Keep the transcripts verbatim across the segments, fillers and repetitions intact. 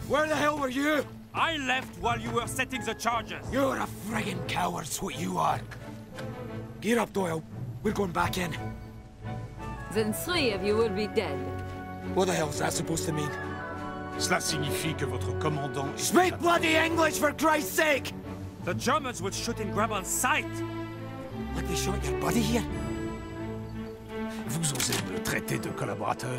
Where the hell were you? I left while you were setting the charges. You're a friggin' coward's what you are. Gear up, Doyle. We're going back in. Then three of you will be dead. What the hell's that supposed to mean? Cela signifie que votre commandant... Speak bloody English, for Christ's sake! The Germans will shoot in Grab on sight. Like they shot your buddy here? Vous osez me traiter de collaborateur?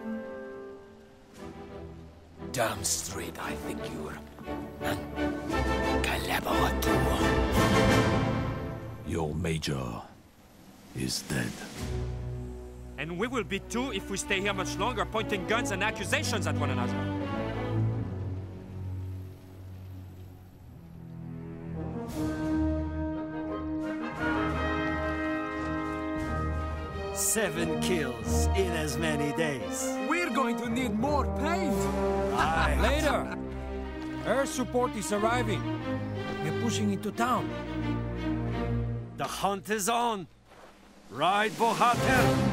Damn straight I think you're un collaborateur. Your major is dead. And we will be too if we stay here much longer, pointing guns and accusations at one another. Seven kills in as many days. We're going to need more paint! Aye. Later! Air support is arriving. We're pushing into town. The hunt is on! Ride, Bohater!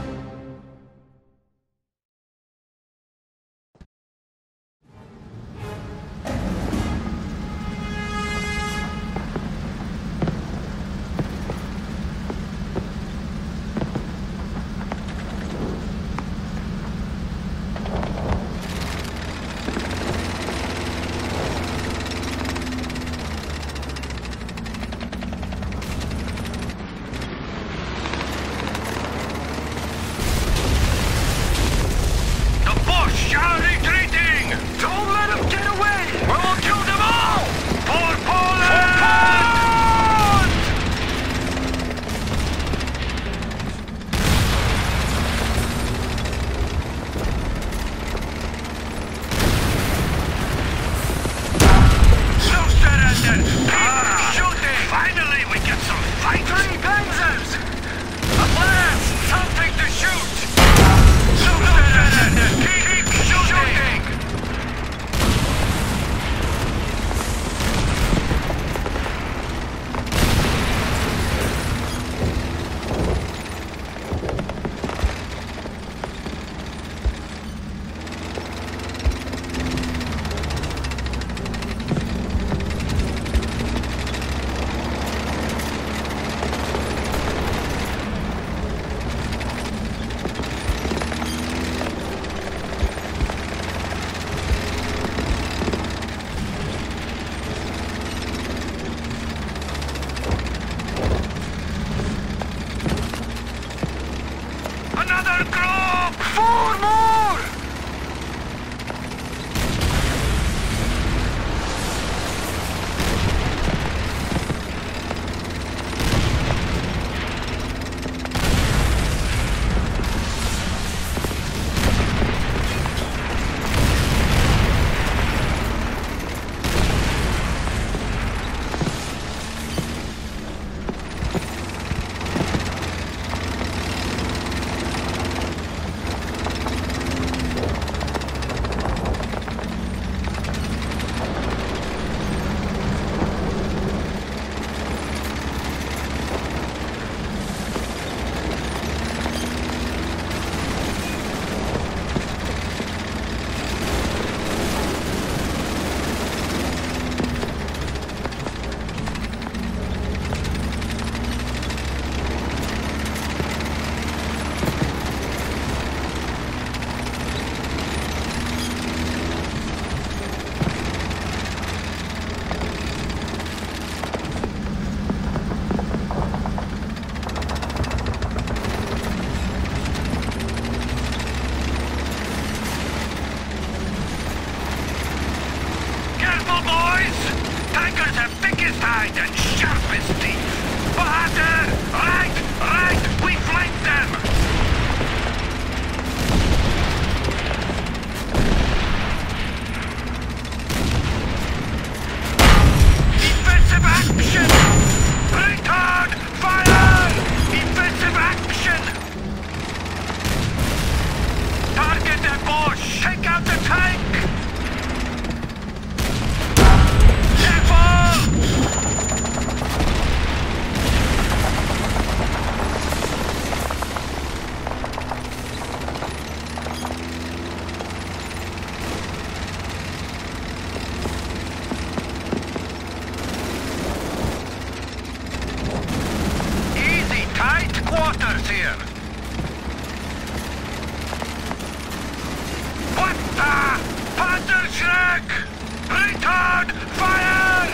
Return fire!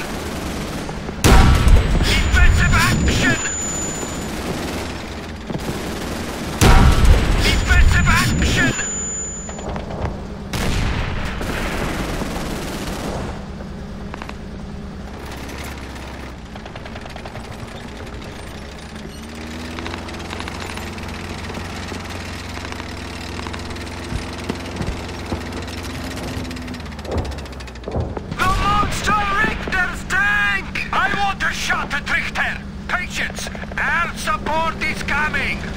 Defensive action! Defensive action! Shot at Richter! Patience! Air support is coming!